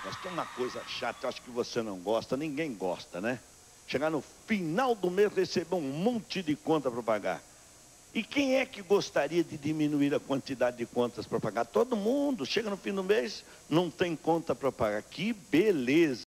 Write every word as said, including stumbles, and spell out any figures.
Mas tem uma coisa chata, eu acho que você não gosta, ninguém gosta, né? Chegar no final do mês, receber um monte de conta para pagar. E quem é que gostaria de diminuir a quantidade de contas para pagar? Todo mundo. Chega no fim do mês, não tem conta para pagar. Que beleza!